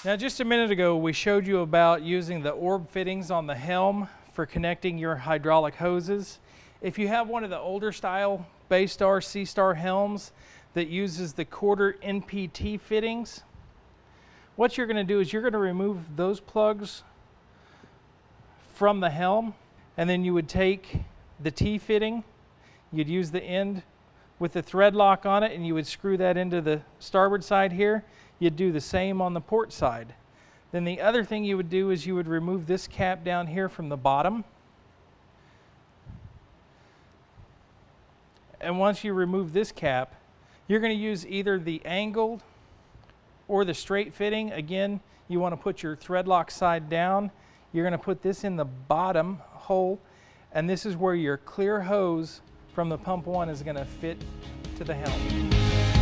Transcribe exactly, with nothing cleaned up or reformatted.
Now just a minute ago we showed you about using the orb fittings on the helm for connecting your hydraulic hoses. If you have one of the older style Baystar, Seastar helms that uses the quarter N P T fittings, what you're going to do is you're going to remove those plugs from the helm, and then you would take the T fitting, you'd use the end with the thread lock on it, and you would screw that into the starboard side here. You'd do the same on the port side. Then the other thing you would do is you would remove this cap down here from the bottom. And once you remove this cap, you're going to use either the angled or the straight fitting. Again, you want to put your thread lock side down. You're going to put this in the bottom hole, and this is where your clear hose from the pump one is going to fit to the helm.